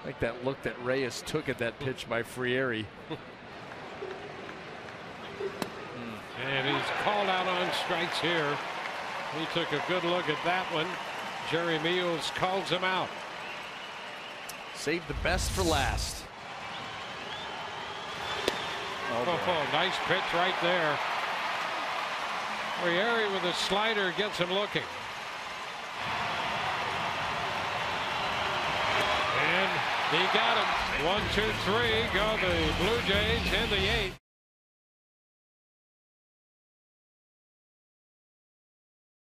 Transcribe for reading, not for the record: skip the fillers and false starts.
Like that look that Reyes took at that pitch by Frieri. And he's called out on strikes here. He took a good look at that one. Jerry Meals calls him out. Save the best for last. Oh, nice pitch right there. Frieri with a slider gets him looking. And he got him. 1, 2, 3 go the Blue Jays in the 8th.